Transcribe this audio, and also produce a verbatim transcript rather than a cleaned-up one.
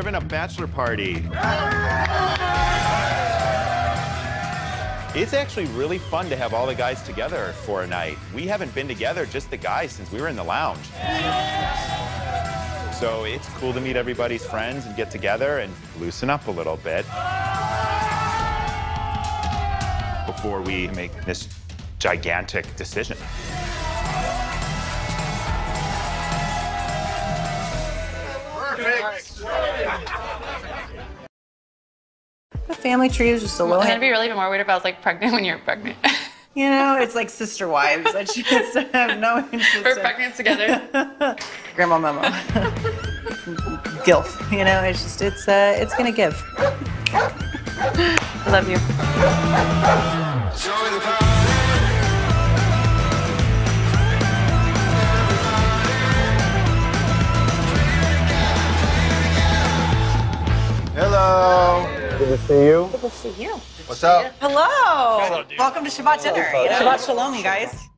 having a bachelor party. It's actually really fun to have all the guys together for a night. We haven't been together, just the guys, since we were in the lounge. So it's cool to meet everybody's friends and get together and loosen up a little bit before we make this gigantic decision. Perfect. The family tree is just a little. I'm gonna be really more worried if I was like pregnant when you're pregnant. You know, it's like sister wives. I just have no interest. We're in... pregnant together. Grandma Memo. Gilf. You know, it's just it's uh it's gonna give. I love you. Hello. Good to see you. Good to see you. What's up? Hello. Welcome to Shabbat dinner. You know? Shabbat Shalom, you guys.